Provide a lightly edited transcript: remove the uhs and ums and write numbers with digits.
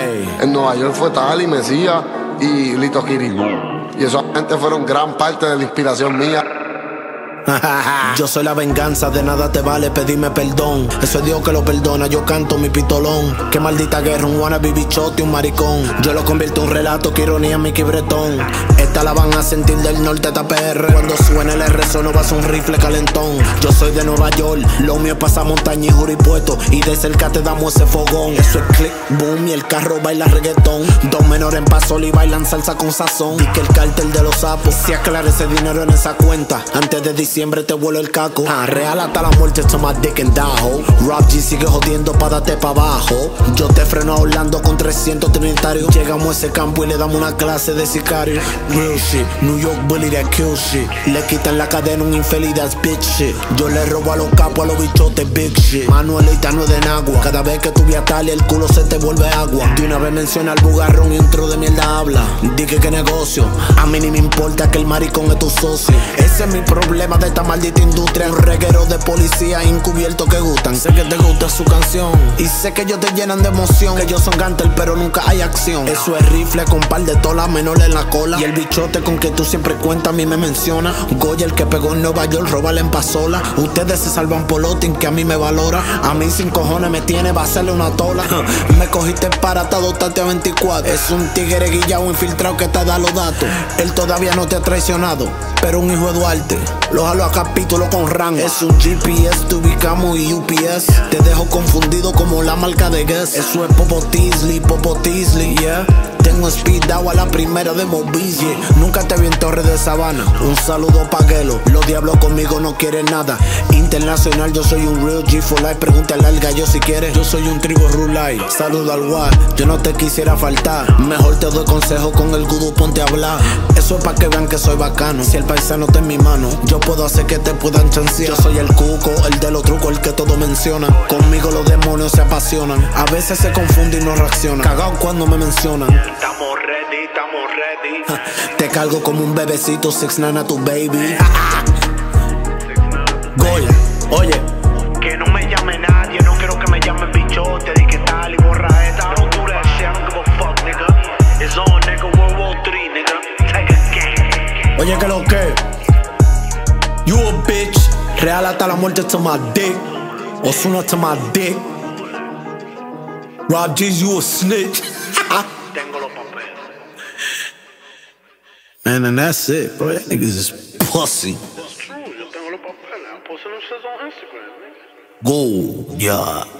En Nueva York fue Tali, Mesías y Lito Kiri. Y esos gente fueron gran parte de la inspiración mía. Yo soy la venganza, de nada te vale pedirme perdón. Eso es Dios que lo perdona, yo canto mi pistolón. Qué maldita guerra, un wannabe bichote, un maricón. Yo lo convierto en un relato, que ironía, mi quibretón. Esta la van a sentir del norte hasta PR. Cuando suene el R, no va a ser un rifle calentón. Yo soy de Nueva York, lo mío pasa montaña y juripuesto. Y de cerca te damos ese fogón. Eso es click, boom, y el carro baila reggaetón. Dos menores en paso y bailan salsa con sazón. Y que el cártel de los sapos se aclare ese dinero en esa cuenta. Antes de diciembre te vuelo el caco. Real hasta la muerte, to my dick and Daho. Rob G sigue jodiendo pa' darte pa' abajo. Yo te freno a Orlando con 300 trinitarios. Llegamos a ese campo y le damos una clase de sicario. Real shit, New York bully that kill shit. Le quitan la cadena un infeliz, that's bitch shit. Yo le robo a los capos, a los bichotes, big shit. Manuelita no es de Nagua. Cada vez que tú vi a Tali, el culo se te vuelve agua. De una vez menciona al bugarrón y intro de mierda habla. Dije que negocio, a mí ni me importa que el maricón es tu socio. Ese es mi problema de esta maldita industria. Un reguero de policía encubierto que gustan. Sé que te gusta su canción y sé que ellos te llenan de emoción. Que ellos son gantel pero nunca hay acción. Eso es rifle con par de tolas menores en la cola. Y el bichote con que tú siempre cuentas a mí me menciona. Goya el que pegó en Nueva York, robarle en Pasola. Ustedes se salvan por loting que a mí me valora. A mí sin cojones me tiene, va a hacerle una tola. Me cogiste para adoptarte a 24. Es un tigre guillao infiltrado que te da los datos. Él todavía no te ha traicionado, pero un hijo de Duarte lo jalo a capítulo con rango. Es un GPS, te ubicamos y UPS. Te dejo confundido como la marca de Guess. Eso es Popo Teasley, yeah. Tengo speed agua a la primera de Mobizie. Nunca te vi en Torre de Sabana. Un saludo pa' Gelo. Los diablos conmigo no quieren nada. Internacional, yo soy un real G for life. Pregúntale al gallo si quieres. Yo soy un tribu rulay. Saludo al guay. Yo no te quisiera faltar. Mejor te doy consejo con el gudu, ponte a hablar. Eso es pa' que vean que soy bacano. Si el paisano está en mi mano, yo puedo hacer que te puedan chancear. Yo soy el cuco, el de los trucos, el que todo menciona. Conmigo los demonios se apasionan. A veces se confunden y no reaccionan. Cagao cuando me mencionan. Estamos ready. Te cargo como un bebecito, 6ix9ine a tu baby. Goya, oye. Que no me llame nadie, no quiero que me llamen bichote. Di que tal y borra esta. I don't do that shit, I don't give a fuck, nigga. It's on, nigga, World War III, nigga. Take a game. Oye, que lo que. You a bitch. Real hasta la muerte to my dick. Ozuna to my dick. Rob G, you a snitch. Tengo los papeles. Man, and that's it, bro. That nigga's just pussy. It's true, yo tengo los papeles. I'm posting them shit on Instagram, nigga. Go, yeah.